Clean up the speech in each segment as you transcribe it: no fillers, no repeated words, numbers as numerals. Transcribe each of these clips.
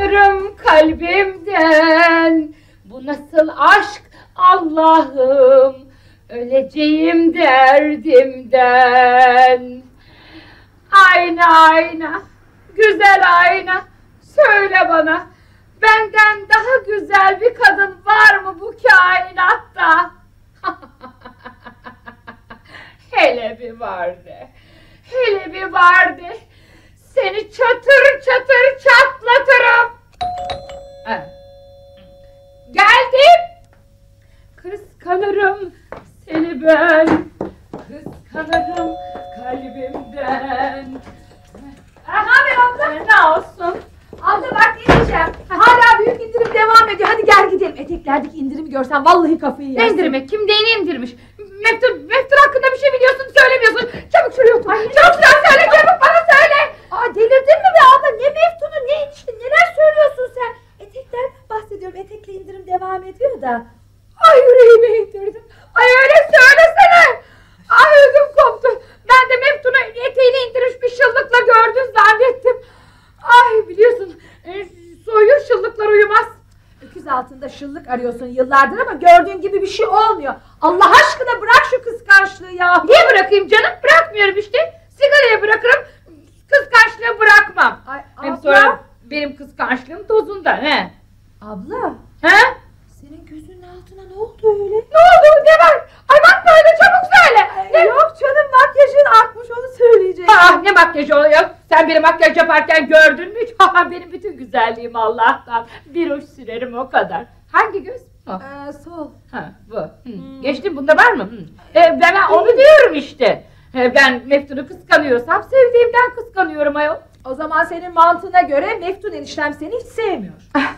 kıskanırım kalbimden. Bu nasıl aşk Allah'ım, öleceğim derdimden. Ayna ayna, güzel ayna, söyle bana, benden daha güzel bir kadın var mı bu kainatta? Hele bir vardı, hele bir vardı. Seni çatır çatır çatlatırım. Geldim. Kıskanırım seni ben, kıskanırım kalbimden. Ne haber abla? Ne olsun? Abla bak ne diyeceğim. Hala büyük indirim devam ediyor. Hadi gel gidelim. Eteklerdeki indirimi görsen vallahi kafayı yersin. Ne indirimi? Kim neyini indirmiş? Meftun hakkında bir şey biliyorsun, söylemiyorsun. Çabuk şuraya otur. Çabuk söyle, çabuk bana söyle. Delirdin mi be abla? Ne meftunu, ne işte, neler söylüyorsun sen? Etekler bahsediyorum. Etekle indirim devam ediyor da. Ay yüreğime indirdin. Ay öyle söylesene. Ay ödüm koptu. Ben de Meftun'u eteğini indirmiş bir şıllıkla gördün zannettim. Ay biliyorsun, soyur şıllıklar uyumaz. Öküz altında şıllık arıyorsun yıllardır ama gördüğün gibi bir şey olmuyor. Allah aşkına bırak şu kıskançlığı ya. Niye bırakayım canım? Bırakmıyorum işte. Sigarayı bırakırım, kıskançlığı bırakmam. Ay, hem abla. sonra benim kıskançlığım tozunda he. Abla. He? Senin gözünün altına ne oldu öyle? Ne oldu? Ne var? Ay bak böyle çabuk söyle. Yok canım, makyajın akmış, onu söyleyecek. Ne makyajı oluyor? Sen beni makyaj yaparken gördün mü? Benim bütün güzelliğim Allah'tan. Bir uç sürerim o kadar. Hangi göz? Sol. Ha bu. Geçtim, bunda var mı? Ben onu diyorum işte. Ben Meftun'u kıskanıyorsam sevdiğimden kıskanıyorum ayol. O zaman senin mantığına göre Meftun eniştem seni hiç sevmiyor.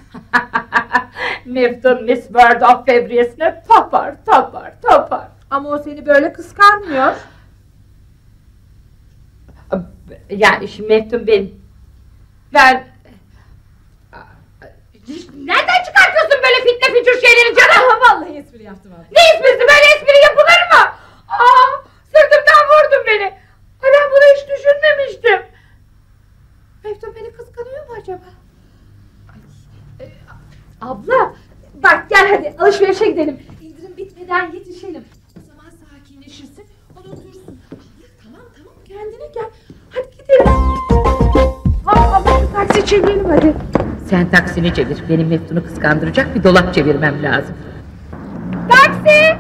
Meftun Miss World of Febriyesine tapar. Ama o seni böyle kıskanmıyor. Yani şimdi Meftun ben... Nereden çıkartıyorsun böyle fitne fücur şeyleri canım? Vallahi espri yaptım abi. Ne esprisi? Böyle espri yapılır mı? Sırtımdan vurdun beni. Ay ben bunu hiç düşünmemiştim. Meftun beni kıskanıyor mu acaba? Abla bak gel hadi alışverişe gidelim. İndirim bitmeden yetişelim. O zaman sakinleşirsin, unutursun. Tamam kendine gel. Hadi gidelim. Abla şu taksi çevirelim hadi. Sen taksini çevir. Benim Meftun'u kıskandıracak bir dolap çevirmem lazım. Taksi!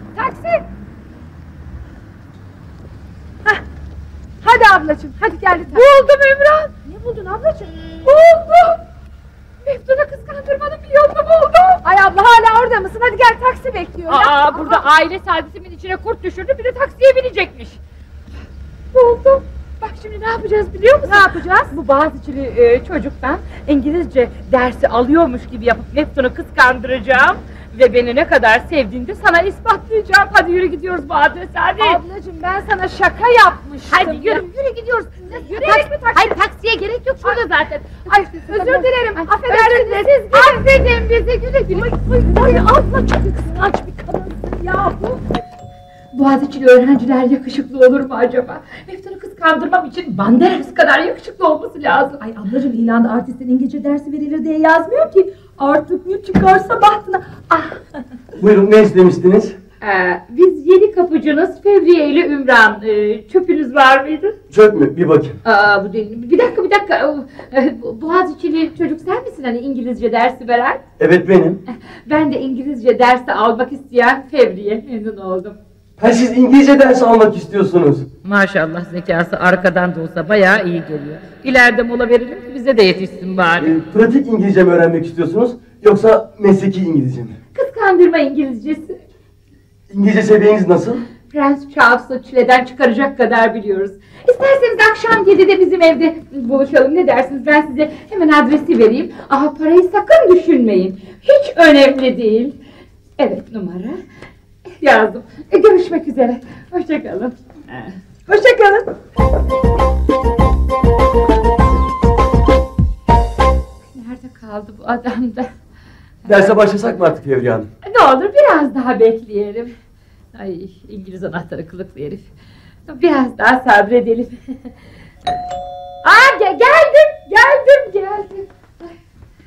Hadi ablacığım, hadi geldi taksi. Buldum Ümran. Ne buldun ablacığım? Buldum. Meftun'u kıskandırmanın bir yolunu buldum. Ay abla hala orada mısın? Hadi gel, taksi bekliyor ya. Burada aile saadetimin içine kurt düşürdü, bir de taksiye binecekmiş. Buldum. Bak şimdi ne yapacağız biliyor musun? Ne yapacağız? Bu Boğaziçi'li çocuktan İngilizce dersi alıyormuş gibi yapıp Meftun'u kıskandıracağım. Ve beni ne kadar sevdiğini de sana ispatlayacağım. Hadi yürü gidiyoruz bu adrese hadi. Ablacığım ben sana şaka yapmıştım. Hadi yürü gidiyoruz. Yürüyelim mi taksi? Hayır taksiye gerek yok şurada zaten. Ay özür dilerim. Affedersiniz siz. Affedin bizi güle. Ay abla çok kıskanç bir kadınsın yahu. Boğaziçi'li öğrenciler yakışıklı olur mu acaba? Meftun'u kıskandırmam için Banderas kadar yakışıklı olması lazım. Ay ablacığım ilanda artistin İngilizce dersi verilir diye yazmıyor ki. Artık ne çıkarsa bahtına. Buyurun, ne istemiştiniz? Biz yeni kapıcınız Fevriye ile Ümran. Çöpünüz var mıydı? Çöp mü? Bir bakayım. Bu değil. Bir dakika. Boğaziçi'li çocuk sen misin hani İngilizce dersi veren? Evet benim. Ben de İngilizce dersi almak isteyen Fevriye. Memnun oldum. Ha, siz İngilizce dersi almak istiyorsunuz. Maşallah zekası arkadan da olsa bayağı iyi geliyor. İleride mola verelim ki bize de yetişsin bari. Pratik İngilizce mi öğrenmek istiyorsunuz? Yoksa mesleki İngilizce mi? Kıskandırma İngilizcesi. İngilizce seviyeniz nasıl? Prens Charles'ı çileden çıkaracak kadar biliyoruz. İsterseniz akşam 7'de bizim evde buluşalım, ne dersiniz? Ben size hemen adresi vereyim. Parayı sakın düşünmeyin. Hiç önemli değil. Evet, numara. Yazdım. Görüşmek üzere. Hoşçakalın. Hoşçakalın. Nerede kaldı bu adam da? Derse başlasak mı artık Fevriye Hanım? Ne olur biraz daha bekleyelim. Ay, İngiliz anahtarı kılıklı herif. Biraz daha sabredelim. Geldim.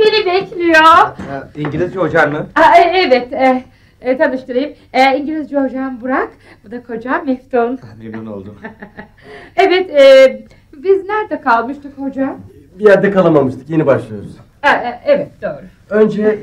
seni bekliyor. İngilizce hocan mı? Evet, tanıştırayım. İngilizce hocam Burak, bu da kocam Meftun. Memnun oldum. Evet, biz nerede kalmıştık hocam? Bir yerde kalamamıştık, yeni başlıyoruz. Evet, doğru. Önce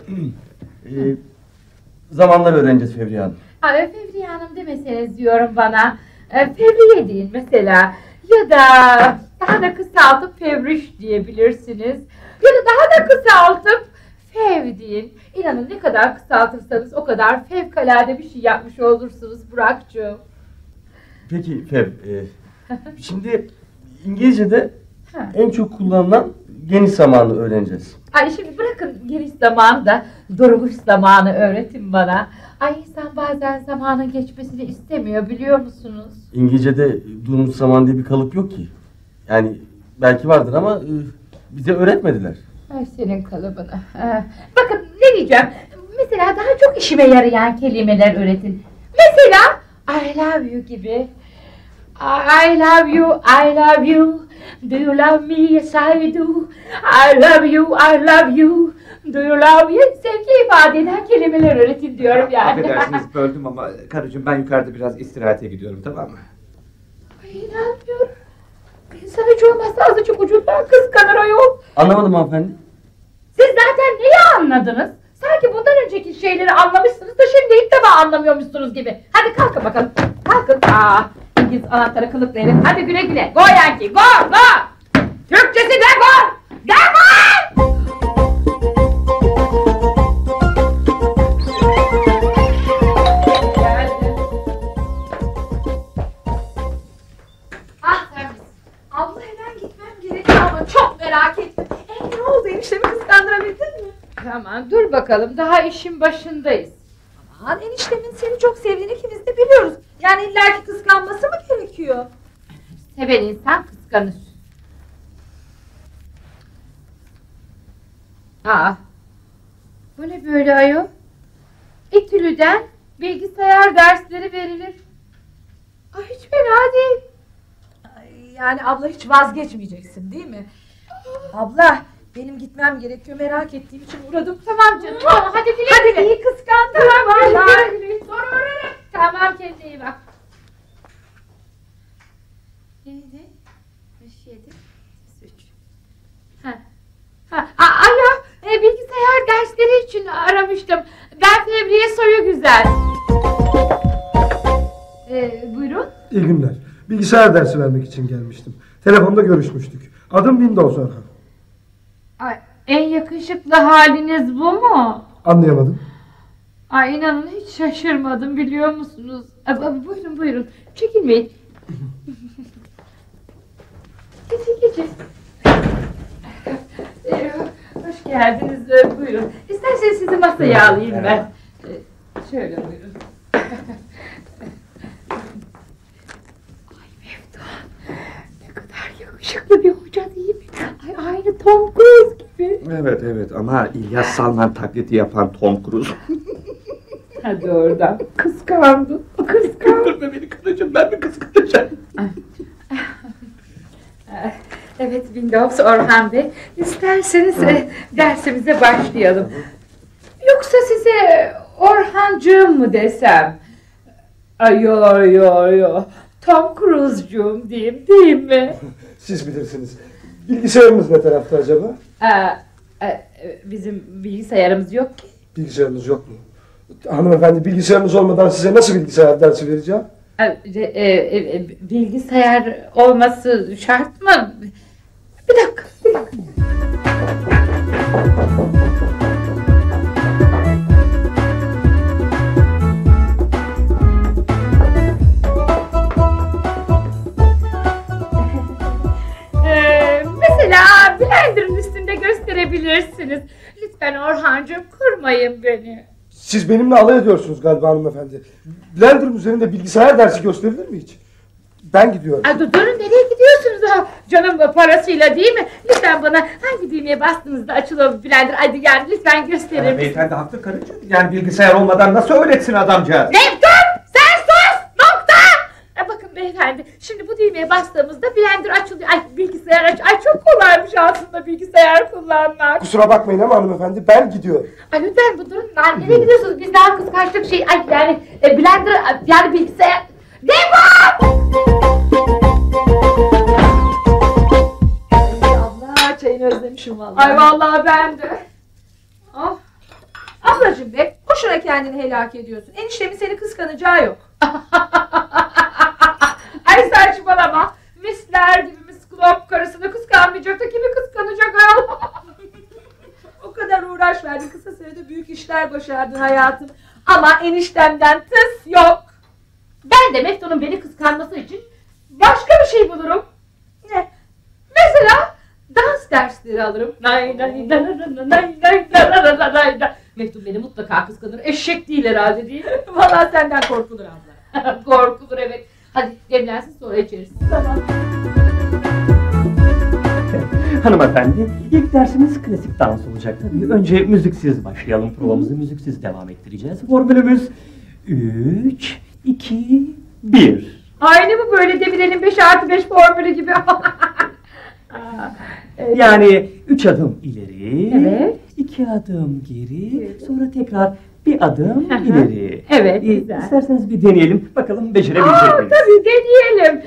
zamanları öğreneceğiz Fevriye Hanım. Fevriye Hanım demeseniz diyorum bana. Fevriye deyin mesela. Ya da daha da kısaltıp Fevriş diyebilirsiniz. Ya da daha da kısaltıp Fev deyin. İnanın ne kadar kısaltırsanız o kadar fevkalade bir şey yapmış olursunuz Burak'cığım. Peki Fev, şimdi İngilizce'de en çok kullanılan geniş zamanı öğreneceğiz. Şimdi bırakın geniş zamanı da durmuş zamanı öğretin bana. İnsan bazen zamanın geçmesini istemiyor biliyor musunuz? İngilizce'de durmuş zaman diye bir kalıp yok ki. Yani belki vardır ama bize öğretmediler. Senin kalıbına. Bakın ne diyeceğim. Mesela daha çok işime yarayan kelimeler öğretin. Mesela I love you gibi. I love you, I love you. Do you love me? Yes I do. I love you, I love you. Do you love me? Sevgi ifade eden kelimeler öğretin diyorum yani. Affedersiniz böldüm ama karıcığım ben yukarıda biraz istirahate gidiyorum, tamam mı? İnanmıyorum. İnsan hiç olmazsa azıcık ucundan kıskanır ayol. Anlamadım hanımefendi. Siz zaten neyi anladınız? Sanki bundan önceki şeyleri anlamışsınız da şimdi ilk defa anlamıyormuşsunuz gibi. Hadi kalkın bakalım. Kalkın. İngiliz anahtarı kılıklı herif. Hadi güle güle. Go Yankee. Go. Go. Türkçesi defol. Defol. Geldi. Sen misin? Abla hemen gitmem gerekiyor ama çok merak ettim. Ne oldu, eniştemi kıskandırabildin mi? Tamam dur bakalım. Daha işin başındayız. Aman eniştemin seni çok sevdiğini ikimiz de biliyoruz. Yani illaki kıskanması mı gerekiyor? Seven insan kıskanır. Bu ne böyle ayol? İTÜ'lüden bilgisayar dersleri verilir. Hiç fena değil. Yani abla hiç vazgeçmeyeceksin değil mi? Abla benim gitmem gerekiyor, merak ettiğim için uğradım. Tamam canım. Tamam, hadi güle güle. Hadi iyi kıskandım. Tamam Vallahi. güle güle. Sonra öğrenirim. Tamam kendine iyi bak. Neydi? 7 3. Alo, bilgisayar dersleri için aramıştım. Ben Fevriye Soyugüzel. Buyurun. İyi günler. Bilgisayar dersi vermek için gelmiştim. Telefonda görüşmüştük. Adım Windows Orhan. En yakışıklı haliniz bu mu? Anlayamadım. İnanın hiç şaşırmadım biliyor musunuz? Buyurun buyurun. Çekinmeyin. Geçin. Hoş geldiniz. Buyurun. İsterseniz sizi masaya alayım ben. Şöyle buyurun. Ay Mevduan. Ne kadar yakışıklı bir hoca değil mi? Aynı Tom Cruise gibi. Evet ama İlyas Salman taklidi yapan Tom Cruise. Hadi oradan. Kıskandım. Kıskandırma beni karıcığım, ben mi kıskanacağım? Evet Windows Orhan Bey. İsterseniz dersimize başlayalım. Yoksa size Orhancığım mı desem? Yo. Tom Cruise'cum diyeyim değil mi? Siz bilirsiniz. Bilgisayarınız ne tarafta acaba? Bizim bilgisayarımız yok ki. Bilgisayarınız yok mu? Hanımefendi, bilgisayarınız olmadan size nasıl bilgisayar dersi vereceğim? Bilgisayar olması şart mı? Bir dakika. Mesela Blender'ın üstünde gösterebilirsiniz. Lütfen Orhancığım kırmayın beni. Siz benimle alay ediyorsunuz galiba hanımefendi. Blender'ın üzerinde bilgisayar dersi gösterilir mi hiç? Ben gidiyorum. Durun nereye gidiyorsunuz? Canım parasıyla değil mi? Lütfen bana hangi düğmeye bastığınızda açılıyor Blender? Hadi yani lütfen gösterir misiniz? Beyefendi haklı karıcığım. Yani bilgisayar olmadan nasıl öğretsin adamcağız? Meftun! Sen sus! Nokta! Bakın beyefendi hanımefendi. Şimdi bu düğmeye bastığımızda blender açılıyor. Ay bilgisayar aç. Ay çok kolaymış aslında bilgisayar kullanmak. Kusura bakmayın ama hanımefendi ben gidiyorum. Ay lütfen bu durun. Nereye gidiyorsunuz? Biz daha kıskançlık şey. Ay yani blender yani bilgisayar. Devam! Abla çayını özlemişim vallahi. Ay vallahi ben de. Ah. Ablacığım be, boşuna kendini helak ediyorsun. Eniştemin seni kıskanacağı yok. Ay saçmalama. Misler gibi Miss Glop karısını kıskanmayacak da kimi kıskanacak ayol? O kadar uğraş verdin, kısa sürede büyük işler başardın hayatım. Ama eniştemden tıs yok. Ben de Mefto'nun beni kıskanması için başka bir şey bulurum. Ne? Mesela dans dersleri alırım. Nay nay nay nay nay nay nay nay nay. Mefto beni mutlaka kıskanır. Eşek değil herhalde değil mi? Vallahi senden korkulur abla. Korkulur evet. Hadi demlensin sonra içeriz. Tamam. Hanımefendi, ilk dersimiz klasik dans olacak tabii. Önce müziksiz başlayalım provamızı, müziksiz devam ettireceğiz. Formülümüz 3, 2, 1. Aynı mı böyle Demirel'in 5+5 formülü gibi? Yani 3 adım ileri, Evet. 2 adım geri, sonra tekrar bir adım ileri. Evet, güzel. İsterseniz bir deneyelim, bakalım becerebilecek miyiz? Tabii deneyelim.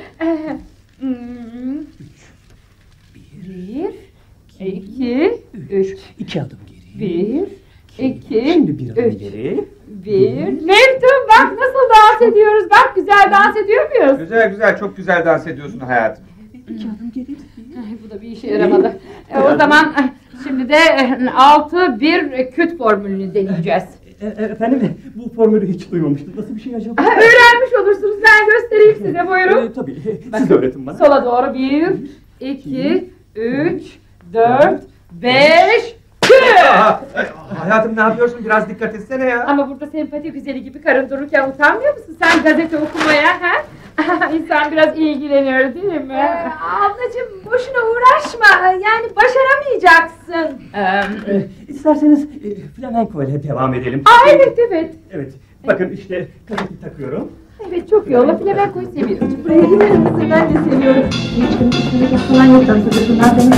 1, 2, 3. 2 adım geri. 1, 2, Şimdi bir adım 3. ileri. 1. Mevtum bak nasıl dans ediyoruz. Bak güzel dans ediyor muyuz? Güzel güzel, çok güzel dans ediyorsun hayatım. 2 adım geri. Ay, bu da bir işe yaramadı. O zaman şimdi de 6-1 küt formülünü deneyeceğiz. Efendim, bu formülü hiç duymamıştım. Nasıl bir şey acaba? Öğrenmiş olursunuz. Ben göstereyim size. Buyurun. Tabii, siz öğretin bana. Sola doğru 1, 2, 3, 4, 5, Hayatım ne yapıyorsun? Biraz dikkat etsene ya. Ama burada sempati güzeli gibi karın dururken utanmıyor musun? Sen gazete okumaya ha? İnsan biraz ilgileniyor değil mi? Ablacığım boşuna uğraşma. Yani başaramayacaksın. İsterseniz flamenco ile devam edelim. Evet evet. Evet, bakın işte kaseti takıyorum. Evet çok iyi olur. Flamenco'yu seviyorum. Buraya gider misin? Ben de seviyorum. Eniştemin üstünde falan yok. Dans ediyorsunlar demek.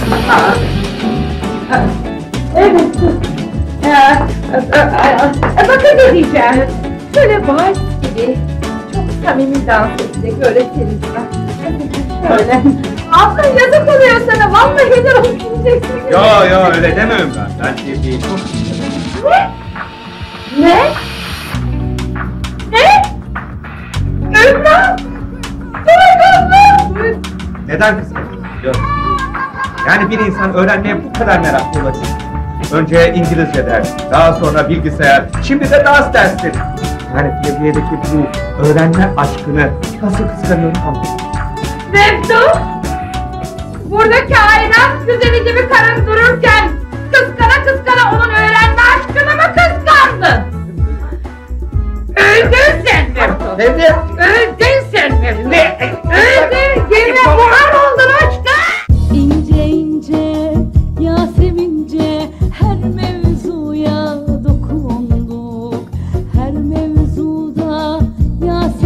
Evet. Bakın ne diyeceğim. Şöyle vals gibi çok samimi dans edecek öğretiriz. Şöyle. Abla yazık oluyor sana. Vallahi de diyeceksin. Yo öyle demiyorum ben. Ben sevdiğim çok Ne? Ne? Ne? Emrah! Duydun mu? Neden kıskanıyorsun biliyor musun? Yani bir insan öğrenmeye bu kadar meraklı olabilir. Önce İngilizce dersi, daha sonra bilgisayar, şimdi de dans dersleri. Yani Fevriye'deki bu öğrenme aşkını nasıl kıskanıyorum anlamadım. Mevzu! Burada kainat güzeli